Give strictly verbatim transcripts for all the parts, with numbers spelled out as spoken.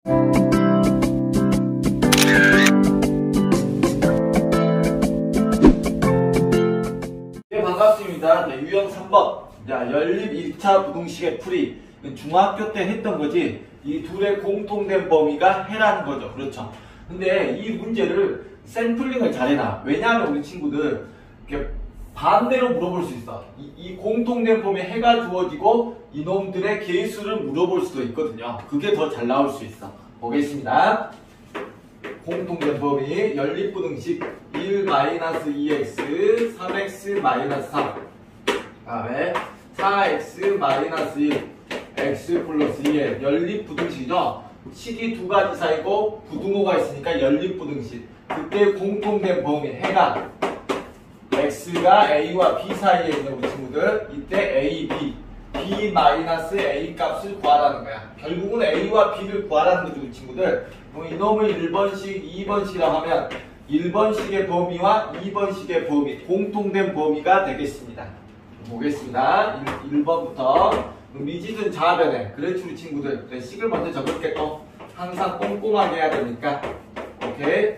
네, 반갑습니다. 네, 유형 삼 번. 자, 연립 일 차 부등식의 풀이. 중학교 때 했던 거지. 이 둘의 공통된 범위가 해라는 거죠. 그렇죠. 근데 이 문제를 샘플링을 잘해놔. 왜냐하면 우리 친구들 이렇게 반대로 물어볼 수 있어. 이, 이 공통된 범위 해가 주어지고 이놈들의 개수를 물어볼 수도 있거든요. 그게 더 잘 나올 수 있어. 보겠습니다. 공통된 범위 연립부등식 일 마이너스 이 엑스 삼 엑스 마이너스 삼, 그 다음에 사 엑스 마이너스 일 x 플러스 이의 연립부등식이죠. 식이 두 가지 사이고 부등호가 있으니까 연립부등식. 그때 공통된 범위 해가 x가 a와 b 사이에 있는 우리 친구들, 이때 a, b, b 마이너스 a 값을 구하라는 거야. 결국은 a와 b를 구하라는 거죠, 우리 친구들. 그럼 이놈을 일 번식, 이 번식이라고 하면 일 번식의 범위와 이 번식의 범위, 공통된 범위가 되겠습니다. 보겠습니다. 일 번부터 미지근 자변에. 그렇지, 우리 친구들. 식을 먼저 적을게. 또 항상 꼼꼼하게 해야 되니까. 오케이.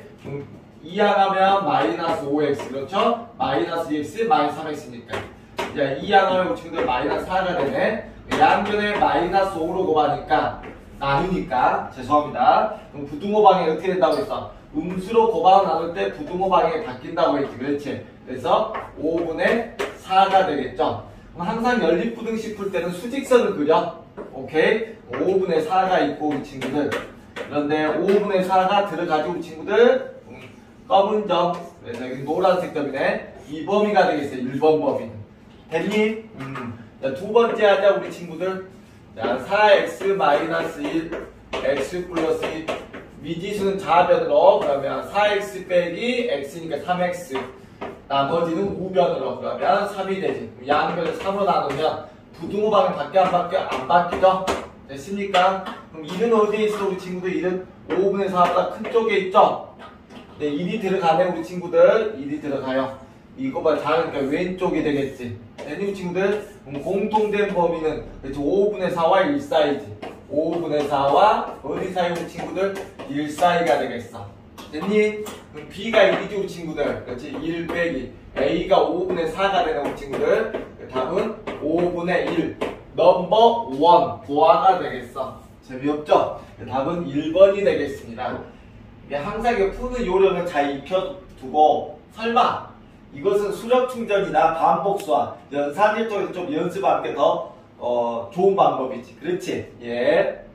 이항하면 마이너스 오 엑스, 그렇죠? 마이너스 이 엑스, 마이너스 삼 엑스니까. 이제 이항하면 우리 친구들 마이너스 사가 되네. 양변에 마이너스 오로 곱하니까 나누니까, 죄송합니다. 그럼 부등호 방향이 어떻게 된다고 했어? 음수로 곱하고 나눌 때 부등호 방향이 바뀐다고 했지, 그렇지? 그래서 오분의 사가 되겠죠? 그럼 항상 연립부등식 풀 때는 수직선을 그려. 오케이? 오분의 사가 있고, 우리 친구들. 그런데 오분의 사가 들어가지고, 우리 친구들. 검은 점, 그래서 여기 노란색 점이네. 이 범위가 되겠어요. 일 번 범위는. 됐니? 음. 자, 두 번째 하자, 우리 친구들. 자, 사 엑스 마이너스 일, x 플러스 일. 미지수는 좌변으로. 그러면 사 엑스 빼기 x니까 삼 엑스. 나머지는 우변으로. 그러면 삼이 되지. 양변을 삼으로 나누면 부등호 방향 바뀌어, 안 바뀌어? 안 바뀌죠? 됐습니까? 그럼 일은 어디에 있어, 우리 친구들? 일은 오분의 사보다 큰 쪽에 있죠? 네, 일이 들어가네, 우리 친구들. 일이 들어가요. 이거 봐, 작으니까 왼쪽이 되겠지. 됐니, 우리 친구들? 그럼 공통된 범위는 그렇죠, 오분의 사와 일 사이지. 오분의 사와 어디 사이, 우리 친구들? 일 사이가 되겠어. 됐니? 그럼 b가 일이지, 우리 친구들. 그렇지? 일 빼기 a가 오분의 사가 되는 우리 친구들. 답은 오분의 일. 넘버 원. 부하가 되겠어. 재미없죠? 답은 일 번이 되겠습니다. 항상 푸는 요령을 잘 익혀두고, 설마 이것은 수력 충전이나 반복수와 연산일 쪽에서 좀 연습하는 게 더 어, 좋은 방법이지. 그렇지? 예.